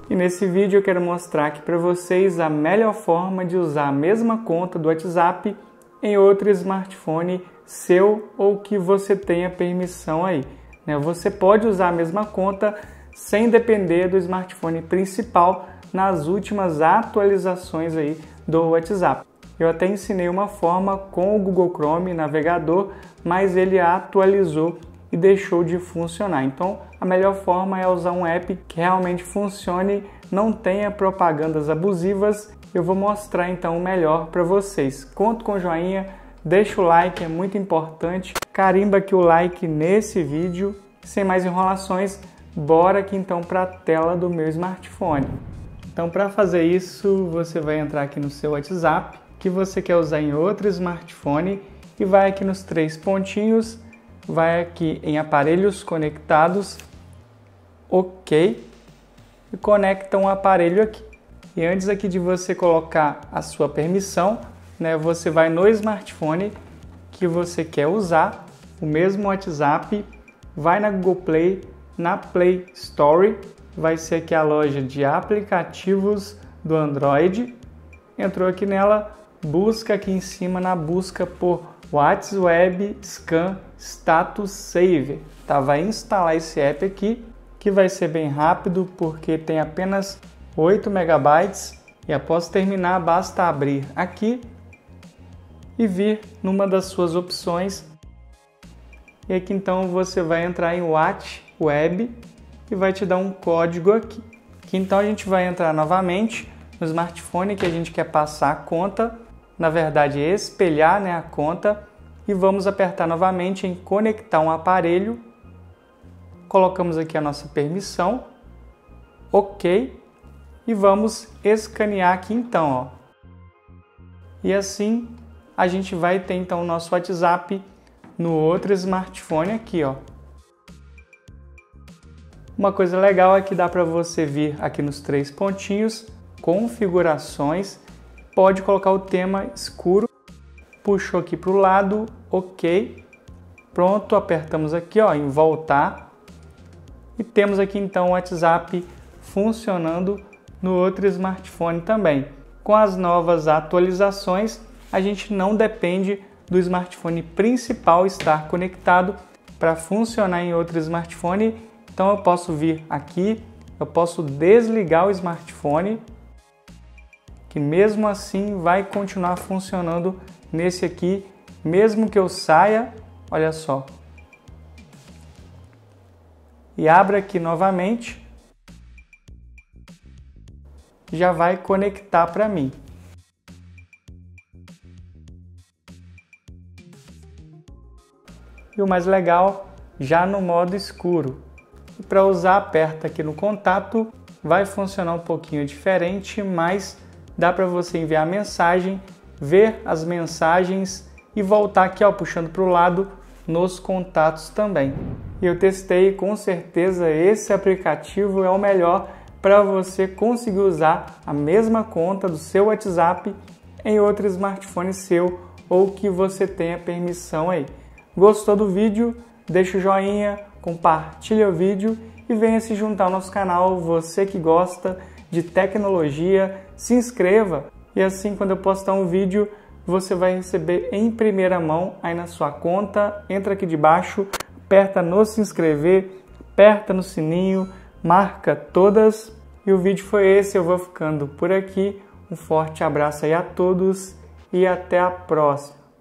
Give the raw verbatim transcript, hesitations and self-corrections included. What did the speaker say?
E nesse vídeo eu quero mostrar aqui para vocês a melhor forma de usar a mesma conta do WhatsApp em outro smartphone seu ou que você tenha permissão aí. Você pode usar a mesma conta sem depender do smartphone principal nas últimas atualizações aí do WhatsApp. Eu até ensinei uma forma com o Google Chrome navegador, mas ele atualizou e deixou de funcionar. Então, a melhor forma é usar um app que realmente funcione, não tenha propagandas abusivas. Eu vou mostrar então o melhor para vocês. Conto com o joinha, deixa o like, é muito importante. Carimba aqui o like nesse vídeo. Sem mais enrolações, bora aqui então para a tela do meu smartphone. Então, para fazer isso, você vai entrar aqui no seu WhatsApp, que você quer usar em outro smartphone, e vai aqui nos três pontinhos, vai aqui em aparelhos conectados, ok, e conecta um aparelho aqui. E antes aqui de você colocar a sua permissão, né, você vai no smartphone que você quer usar, o mesmo WhatsApp, vai na Google Play, na Play Store, vai ser aqui a loja de aplicativos do Android, entrou aqui nela, busca aqui em cima na busca por WhatsApp Scan Status Save, tá? Vai instalar esse app aqui, que vai ser bem rápido porque tem apenas oito megabytes, e após terminar basta abrir aqui e vir numa das suas opções, e aqui então você vai entrar em WhatsApp e vai te dar um código aqui, que então a gente vai entrar novamente no smartphone que a gente quer passar a conta, na verdade espelhar, né, a conta, e vamos apertar novamente em conectar um aparelho, colocamos aqui a nossa permissão, ok, e vamos escanear aqui então, ó. E assim a gente vai ter então o nosso WhatsApp no outro smartphone aqui, ó. Uma coisa legal é que dá para você vir aqui nos três pontinhos, configurações, pode colocar o tema escuro, puxou aqui para o lado, ok, pronto, apertamos aqui ó, em voltar, e temos aqui então o WhatsApp funcionando no outro smartphone também. Com as novas atualizações, a gente não depende do smartphone principal estar conectado para funcionar em outro smartphone. Então eu posso vir aqui, eu posso desligar o smartphone, que mesmo assim vai continuar funcionando nesse aqui, mesmo que eu saia, olha só, e abra aqui novamente, já vai conectar para mim. E o mais legal, já no modo escuro. E para usar, aperta aqui no contato, vai funcionar um pouquinho diferente, mas dá para você enviar mensagem, ver as mensagens e voltar aqui, ó, puxando para o lado nos contatos também. E eu testei, com certeza esse aplicativo é o melhor para você conseguir usar a mesma conta do seu WhatsApp em outro smartphone seu ou que você tenha permissão aí. Gostou do vídeo? Deixa o joinha, compartilha o vídeo e venha se juntar ao nosso canal, você que gosta de tecnologia, se inscreva e assim quando eu postar um vídeo você vai receber em primeira mão aí na sua conta. Entra aqui de baixo, aperta no se inscrever, aperta no sininho, marca todas e o vídeo foi esse. Eu vou ficando por aqui, um forte abraço aí a todos e até a próxima.